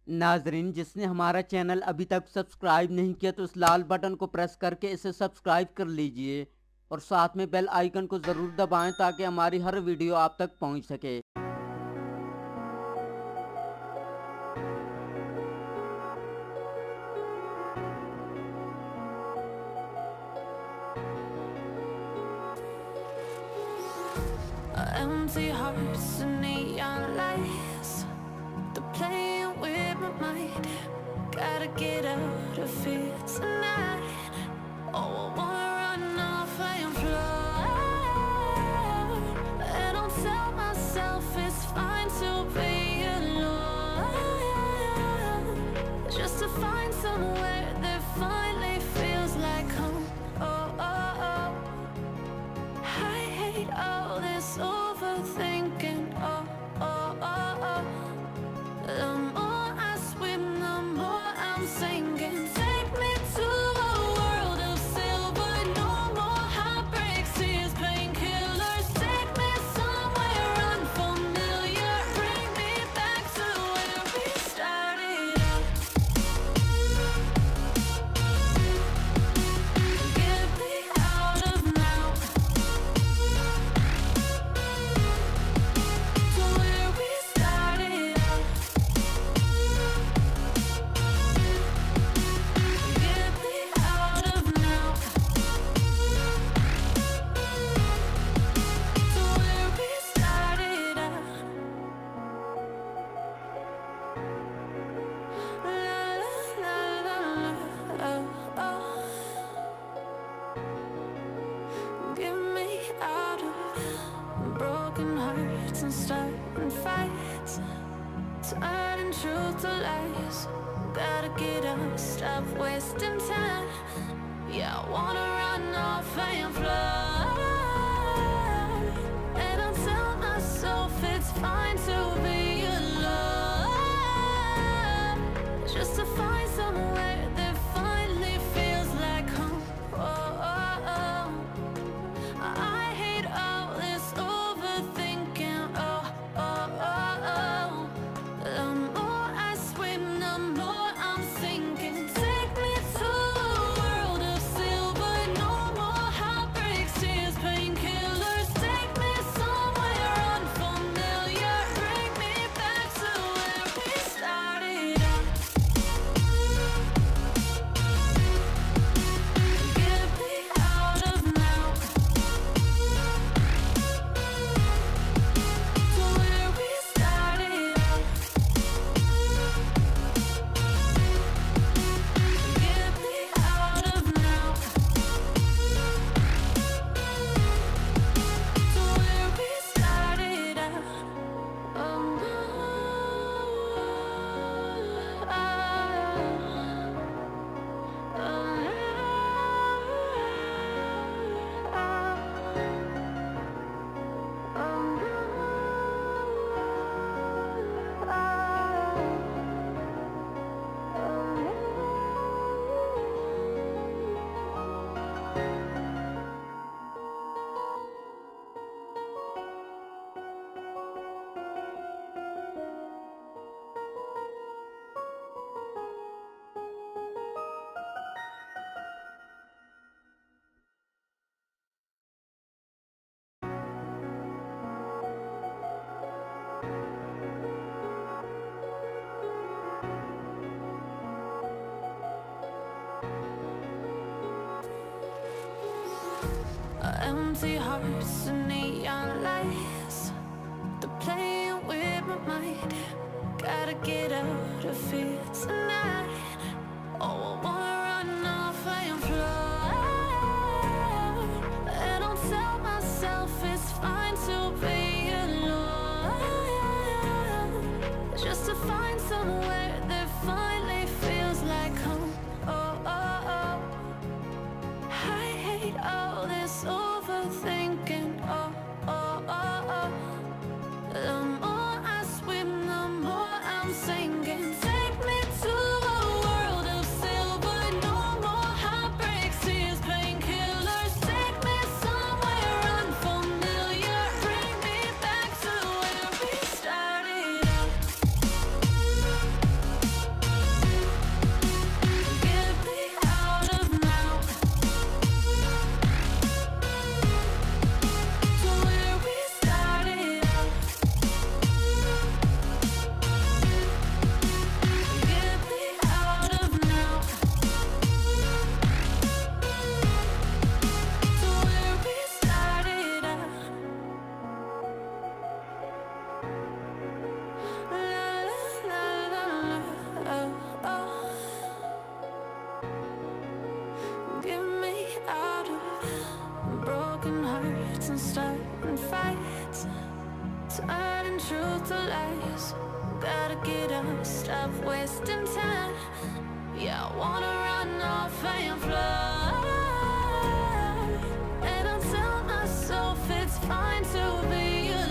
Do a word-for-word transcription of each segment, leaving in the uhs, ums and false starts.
नाजरीन, जिसने हमारा चैनल अभी तक सब्सक्राइब नहीं किया तो उस लाल बटन को प्रेस करके इसे सब्सक्राइब कर लीजिए और साथ में बेल आइकन को ज़रूर दबाएं ताकि हमारी हर वीडियो आप तक पहुंच सके। Empty hearts and neon lights, they're playing with my mind. Gotta get out of here tonight. Oh, I wanna run off and fly, and I'll tell myself it's fine to be alone, just to find somewhere that finally feels like home. Oh, oh, oh. I hate all this overthinking. Oh, oh, oh, oh. The more I swim, the more I'm sinking. Take me to a world of silver. No more heartbreaks, tears, painkillers. Take me somewhere unfamiliar. Bring me back to where we started out. Get me out of now, to where we started out. Get me out of now, to where we started out. La la la la la, oh, oh. Get me out of broken hearts and starting fights, turning truth to lies. Gotta get up, stop wasting time. Yeah, I wanna run off and fly, and I'll tell myself it's fine to be alone, just to find somewhere that finally feels like home. Oh, oh, oh. I hate all this overthinking. Oh, oh, oh, oh. The more I swim, the more I'm sinking. Take me to a world of silver. No more heartbreaks, tears, painkillers. Take me somewhere unfamiliar. Bring me back to where we started out. Get me out of now, to where we started out. Get me out of now, to where we started out. Oh, no. Empty hearts and neon lights, they're playing with my mind. Gotta get out of here tonight. Oh, I wanna run off and fly, and I'll tell myself it's fine to be alone, just to find somewhere that finally feels like home. Oh, oh, oh. I hate all this overthinking. Oh, oh, oh, oh. The more I swim, the more I'm sinking. Take me to a world of silver. stop wasting time. Yeah, I wanna run off and fly. And I'll tell myself it's fine to be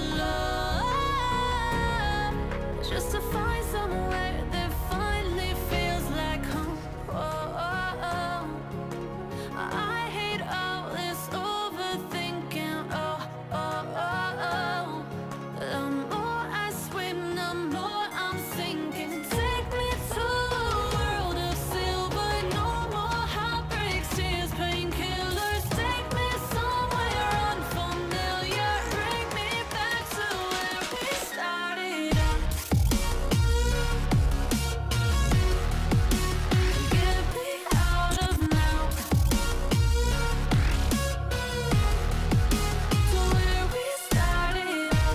alone, just to find somewhere that finally feels like home. Oh, oh, oh. I hate all this overthinking. Oh, oh, oh, oh. The more I swim, the more I'm sinking. Take me to a world of silver. No more heartbreaks, tears, painkillers. Take me somewhere unfamiliar. Bring me back to where we started out. Get me out of now, to where we started out.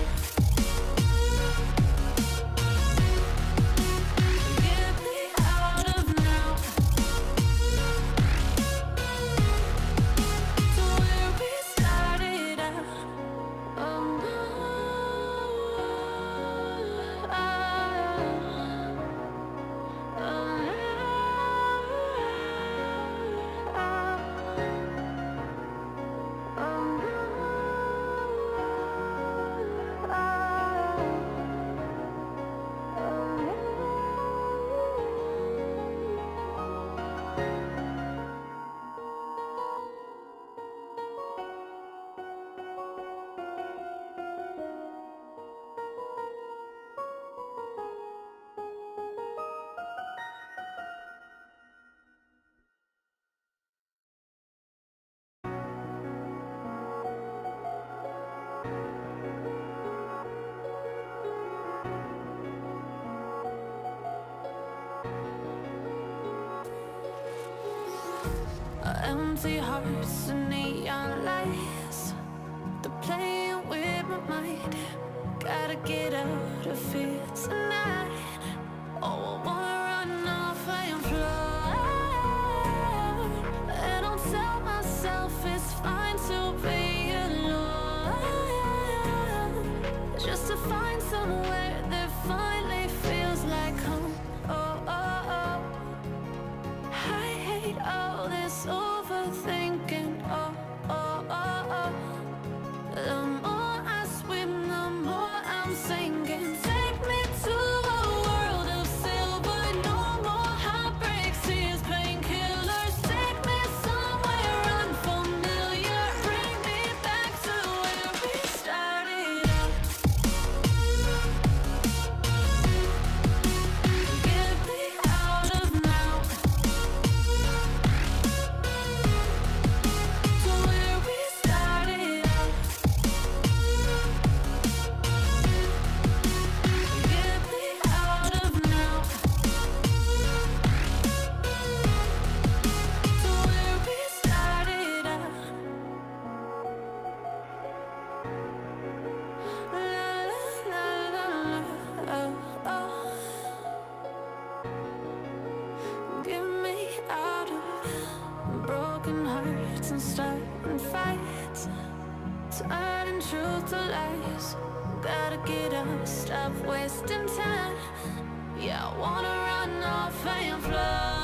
Get me out of now, to where we started out. Oh no, empty hearts and neon lights, they're playing with my mind. Gotta get out of here tonight. Oh, I wanna run off and fly. And I'll tell myself it's fine to be alone, just to find somewhere that finally feels like home. Oh, oh, oh. I hate all this overthinking. Oh, oh, oh, oh. The more I swim, the more I'm sinking. Take me to a world of silver. No more heartbreaks, tears, painkillers. Take me somewhere unfamiliar. Bring me back to where we started out. Get me out of now, to where we started out. Get me out of now, to where we started out. La la la la, oh, oh. Get me out of broken hearts and starting fights, turning truth to lies. Gotta get up, stop wasting time. Yeah, I wanna run off and fly.